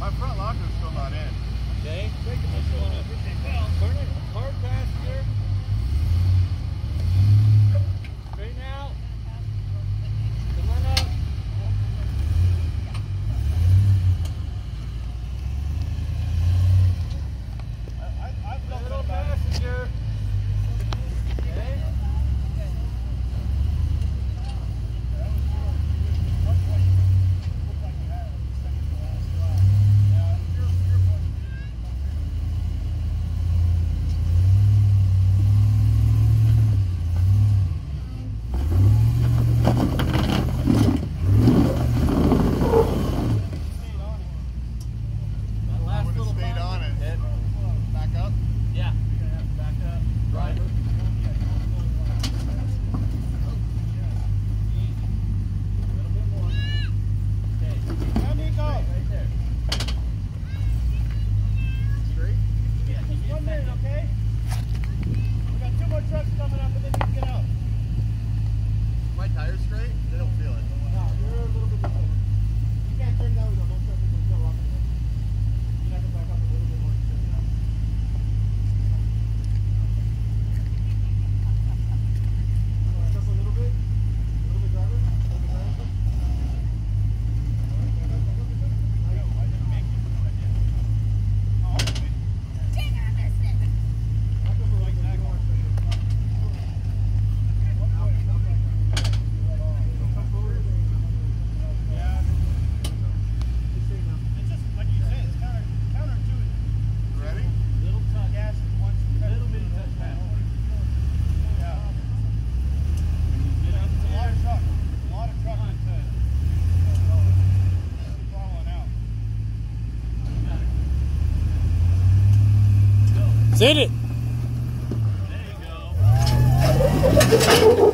My front locker's still not in. Okay. Turn it hard passenger. Straighten out. Come on up. I felt Little bad. passenger. Okay. Tires straight? They don't feel it. No, you're a little bit different. You can't turn those up. Those trucks are going to go up. You have to back up a little bit more to turn it up. Just a little bit. A little bit, driver. Hit it. There you go.